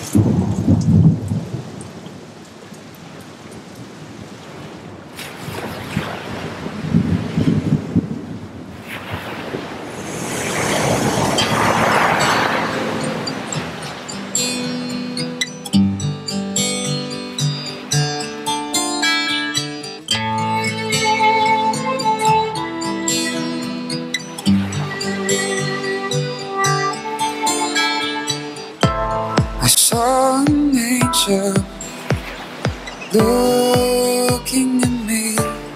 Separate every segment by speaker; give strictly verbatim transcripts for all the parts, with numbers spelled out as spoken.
Speaker 1: Looking at me,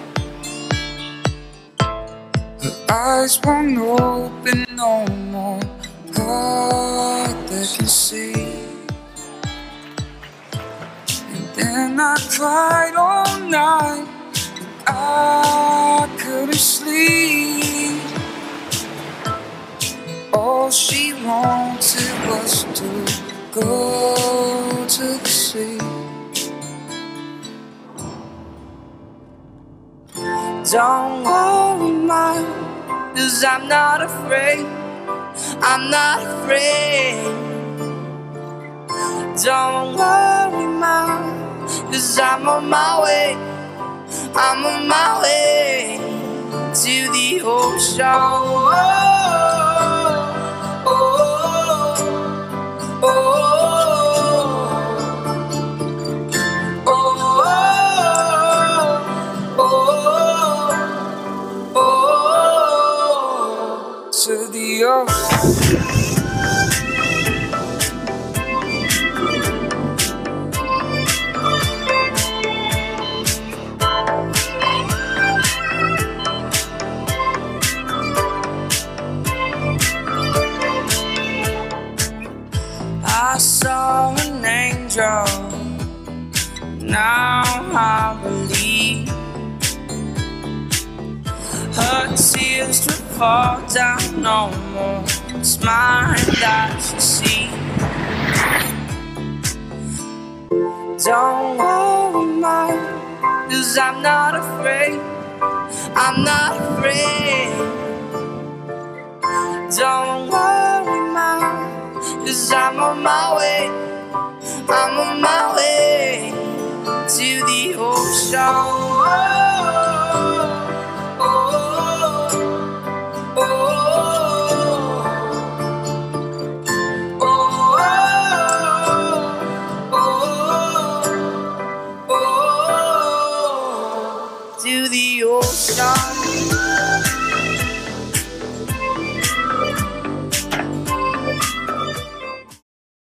Speaker 1: her eyes won't open no more, heart that can see. And then I cried all night, I couldn't sleep. All she wanted was to go to the sea. Don't worry, mine, 'cause I'm not afraid, I'm not afraid. Don't worry, mine, 'cause I'm on my way, I'm on my way to the ocean. Oh, oh, oh, oh. To the ocean. I saw an angel, now I believe. Her tears would fall down, no more smile that she sees. Don't worry, mine, 'cause I'm not afraid, I'm not afraid. Don't worry, mine, 'cause I'm on my way, I'm on my way to the ocean.